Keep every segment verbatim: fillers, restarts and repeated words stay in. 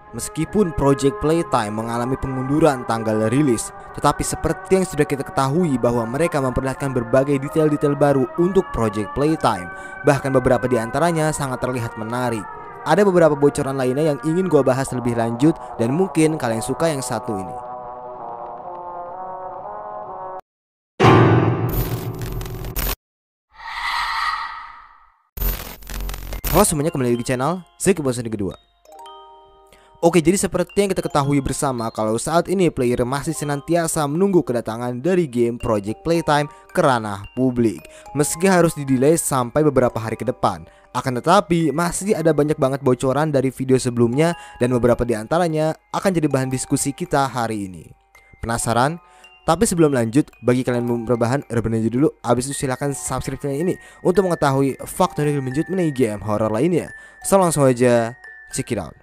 Meskipun Project Playtime mengalami pengunduran tanggal rilis, tetapi seperti yang sudah kita ketahui bahwa mereka memperlihatkan berbagai detail-detail baru untuk Project Playtime. Bahkan beberapa di antaranya sangat terlihat menarik. Ada beberapa bocoran lainnya yang ingin gue bahas lebih lanjut dan mungkin kalian suka yang satu ini. Halo semuanya, kembali lagi di channel Zik Bosan kedua. Oke, jadi seperti yang kita ketahui bersama kalau saat ini player masih senantiasa menunggu kedatangan dari game Project Playtime ke ranah publik, meski harus didelay sampai beberapa hari ke depan. Akan tetapi masih ada banyak banget bocoran dari video sebelumnya dan beberapa di antaranya akan jadi bahan diskusi kita hari ini. Penasaran? Tapi sebelum lanjut, bagi kalian yang mau berbahan, rebahan aja dulu. Abis itu silahkan subscribe channel ini untuk mengetahui fakta yang lebih lanjut mengenai game horror lainnya. So langsung aja check it out.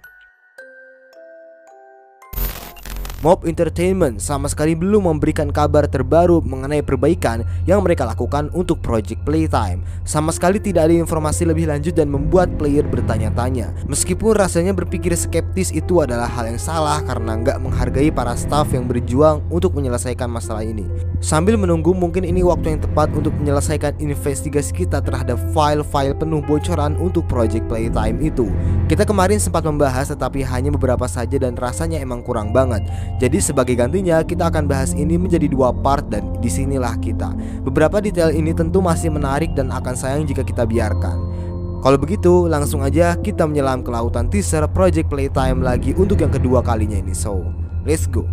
Mob Entertainment sama sekali belum memberikan kabar terbaru mengenai perbaikan yang mereka lakukan untuk Project Playtime. Sama sekali tidak ada informasi lebih lanjut dan membuat player bertanya-tanya. Meskipun rasanya berpikir skeptis itu adalah hal yang salah karena nggak menghargai para staff yang berjuang untuk menyelesaikan masalah ini. Sambil menunggu mungkin ini waktu yang tepat untuk menyelesaikan investigasi kita terhadap file-file penuh bocoran untuk Project Playtime itu. Kita kemarin sempat membahas tetapi hanya beberapa saja dan rasanya emang kurang banget. Jadi sebagai gantinya kita akan bahas ini menjadi dua part dan disinilah kita. Beberapa detail ini tentu masih menarik dan akan sayang jika kita biarkan. Kalau begitu langsung aja kita menyelam ke lautan teaser Project Playtime lagi untuk yang kedua kalinya ini. So let's go.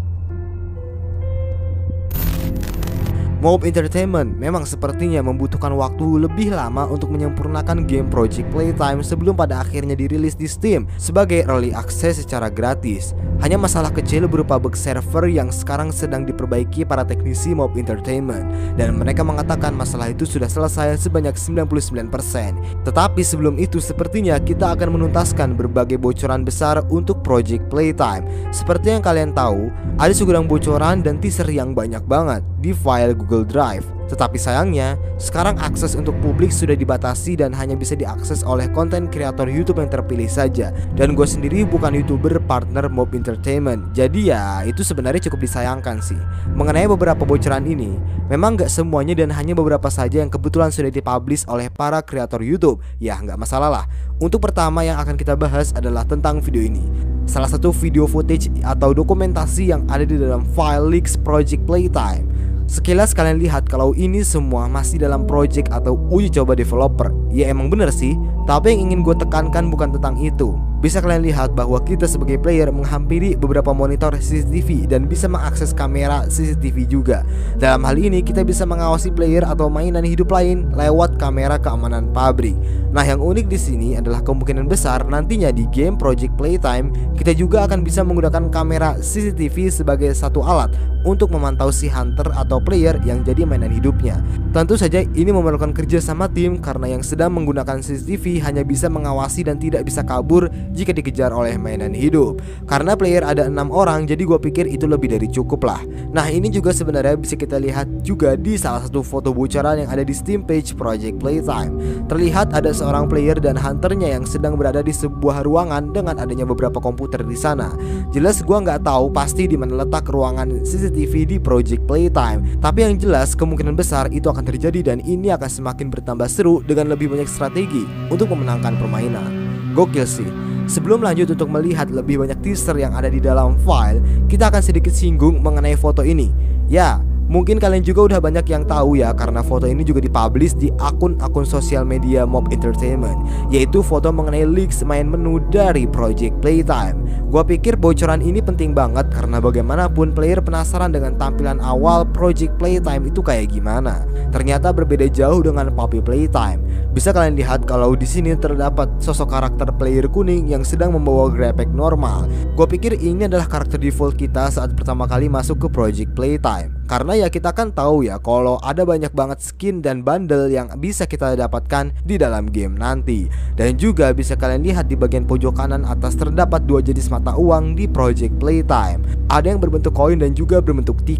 Mob Entertainment memang sepertinya membutuhkan waktu lebih lama untuk menyempurnakan game Project Playtime sebelum pada akhirnya dirilis di Steam sebagai early access secara gratis. Hanya masalah kecil berupa bug server yang sekarang sedang diperbaiki para teknisi Mob Entertainment, dan mereka mengatakan masalah itu sudah selesai sebanyak sembilan puluh sembilan persen. Tetapi sebelum itu sepertinya kita akan menuntaskan berbagai bocoran besar untuk Project Playtime. Seperti yang kalian tahu, ada segudang bocoran dan teaser yang banyak banget di file Google Drive. Tetapi sayangnya, sekarang akses untuk publik sudah dibatasi dan hanya bisa diakses oleh konten kreator YouTube yang terpilih saja. Dan gue sendiri bukan YouTuber partner Mob Entertainment, jadi ya itu sebenarnya cukup disayangkan sih. Mengenai beberapa bocoran ini, memang gak semuanya dan hanya beberapa saja yang kebetulan sudah dipublish oleh para kreator YouTube. Ya nggak masalah lah. Untuk pertama yang akan kita bahas adalah tentang video ini. Salah satu video footage atau dokumentasi yang ada di dalam file leaks Project Playtime. Sekilas kalian lihat kalau ini semua masih dalam project atau uji coba developer. Ya emang bener sih, tapi yang ingin gue tekankan bukan tentang itu. Bisa kalian lihat bahwa kita sebagai player menghampiri beberapa monitor C C T V dan bisa mengakses kamera C C T V juga. Dalam hal ini kita bisa mengawasi player atau mainan hidup lain lewat kamera keamanan pabrik. Nah, yang unik di sini adalah kemungkinan besar nantinya di game Project Playtime kita juga akan bisa menggunakan kamera C C T V sebagai satu alat untuk memantau si hunter atau player yang jadi mainan hidupnya. Tentu saja ini memerlukan kerja sama tim karena yang sedang menggunakan C C T V hanya bisa mengawasi dan tidak bisa kabur jika dikejar oleh mainan hidup. Karena player ada enam orang, jadi gue pikir itu lebih dari cukup lah. Nah, ini juga sebenarnya bisa kita lihat juga di salah satu foto bocoran yang ada di Steam page Project Playtime. Terlihat ada seorang player dan hunternya yang sedang berada di sebuah ruangan dengan adanya beberapa komputer di sana. Jelas gue nggak tahu pasti di mana letak ruangan C C T V di Project Playtime, tapi yang jelas kemungkinan besar itu akan terjadi dan ini akan semakin bertambah seru dengan lebih banyak strategi untuk memenangkan permainan. Gokil sih. Sebelum lanjut untuk melihat lebih banyak teaser yang ada di dalam file, kita akan sedikit singgung mengenai foto ini. Ya, mungkin kalian juga udah banyak yang tahu ya, karena foto ini juga dipublish di akun-akun sosial media Mob Entertainment, yaitu foto mengenai leaks main menu dari Project Playtime. Gua pikir bocoran ini penting banget karena bagaimanapun player penasaran dengan tampilan awal Project Playtime itu kayak gimana. Ternyata berbeda jauh dengan Puppy Playtime. Bisa kalian lihat kalau di sini terdapat sosok karakter player kuning yang sedang membawa graphic normal. Gue pikir ini adalah karakter default kita saat pertama kali masuk ke Project Playtime. Karena ya kita kan tahu ya kalau ada banyak banget skin dan bundle yang bisa kita dapatkan di dalam game nanti. Dan juga bisa kalian lihat di bagian pojok kanan atas terdapat dua jenis mata uang di Project Playtime. Ada yang berbentuk koin dan juga berbentuk tiket.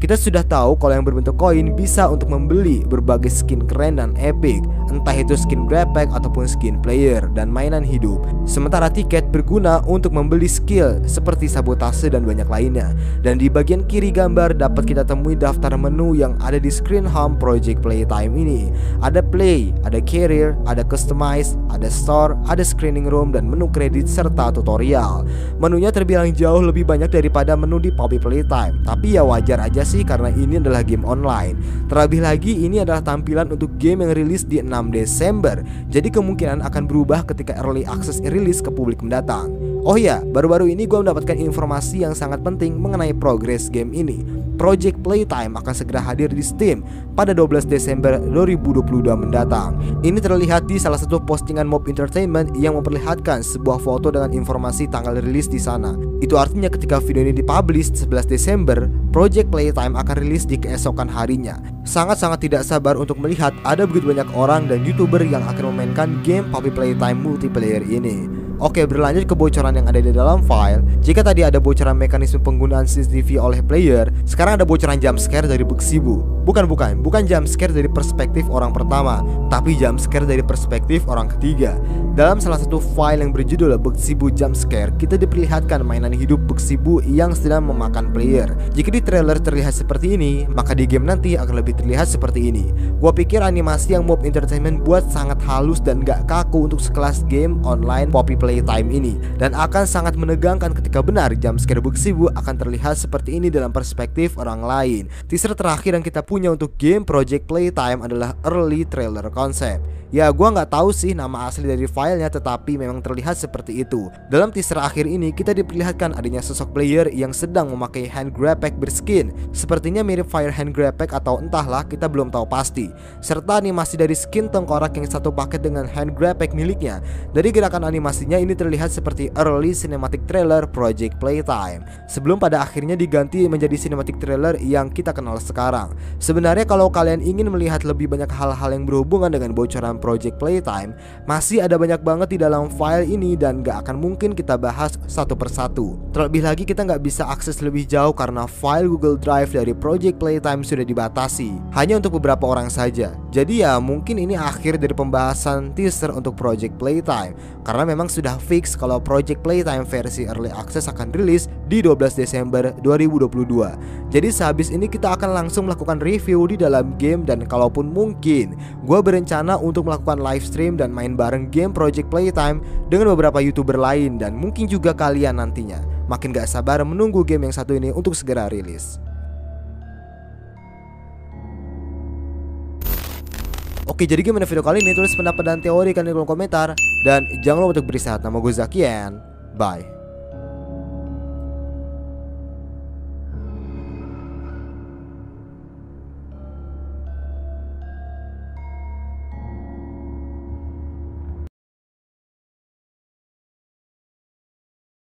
Kita sudah tahu kalau yang berbentuk koin bisa untuk membeli berbagai skin keren dan epic, entah itu skin grab pack ataupun skin player dan mainan hidup. Sementara tiket berguna untuk membeli skill seperti sabotase dan banyak lainnya. Dan di bagian kiri gambar dapat kita temui daftar menu yang ada di screen home Project Playtime ini. Ada play, ada career, ada customize, ada store, ada screening room, dan menu kredit serta tutorial. Menunya terbilang jauh lebih banyak daripada menu di Poppy Playtime, tapi ya wajar aja sih karena ini adalah game online. Terlebih lagi ini adalah tampilan untuk game yang rilis di enam Desember, jadi kemungkinan akan berubah ketika early access rilis ke publik mendatang. Oh ya, baru-baru ini gue mendapatkan informasi yang sangat penting mengenai progres game ini. Project Playtime akan segera hadir di Steam pada dua belas Desember dua ribu dua puluh dua mendatang. Ini terlihat di salah satu postingan Mob Entertainment yang memperlihatkan sebuah foto dengan informasi tanggal rilis di sana. Itu artinya ketika video ini dipublish sebelas Desember, Project Playtime akan rilis di keesokan harinya. Sangat-sangat tidak sabar untuk melihat ada begitu banyak orang dan YouTuber yang akan memainkan game Poppy Playtime multiplayer ini. Oke, berlanjut ke bocoran yang ada di dalam file. Jika tadi ada bocoran mekanisme penggunaan C C T V oleh player, sekarang ada bocoran jump scare dari Buxibu. Bukan, bukan, bukan jump scare dari perspektif orang pertama, tapi jump scare dari perspektif orang ketiga. Dalam salah satu file yang berjudul Buxibu Jump Scare, kita diperlihatkan mainan hidup Buxibu yang sedang memakan player. Jika di trailer terlihat seperti ini, maka di game nanti akan lebih terlihat seperti ini. Gua pikir animasi yang Mob Entertainment buat sangat halus dan gak kaku untuk sekelas game online Poppy Playtime ini, dan akan sangat menegangkan ketika benar jump scare Buxibu akan terlihat seperti ini dalam perspektif orang lain. Teaser terakhir yang kita punya untuk game Project Playtime adalah early trailer concept. Ya, gua nggak tahu sih nama asli dari filenya, tetapi memang terlihat seperti itu. Dalam teaser akhir ini kita diperlihatkan adanya sosok player yang sedang memakai hand grab pack berskin. Sepertinya mirip Fire Hand Grab Pack atau entahlah, kita belum tahu pasti. Serta animasi dari skin tengkorak yang satu paket dengan hand grab pack miliknya. Dari gerakan animasinya ini terlihat seperti early cinematic trailer Project Playtime, sebelum pada akhirnya diganti menjadi cinematic trailer yang kita kenal sekarang. Sebenarnya kalau kalian ingin melihat lebih banyak hal-hal yang berhubungan dengan bocoran Project Playtime, masih ada banyak banget di dalam file ini dan gak akan mungkin kita bahas satu persatu. Terlebih lagi kita gak bisa akses lebih jauh karena file Google Drive dari Project Playtime sudah dibatasi hanya untuk beberapa orang saja. Jadi ya mungkin ini akhir dari pembahasan teaser untuk Project Playtime, karena memang sudah fix kalau Project Playtime versi Early Access akan rilis di dua belas Desember dua ribu dua puluh dua. Jadi sehabis ini kita akan langsung melakukan review di dalam game, dan kalaupun mungkin gue berencana untuk melakukan live stream dan main bareng game Project Playtime dengan beberapa YouTuber lain, dan mungkin juga kalian nantinya. Makin gak sabar menunggu game yang satu ini untuk segera rilis. Oke, jadi gimana video kali ini? Tulis pendapat dan teori kalian di kolom komentar. Dan jangan lupa untuk beristirahat. Nama gue Zakian. Bye.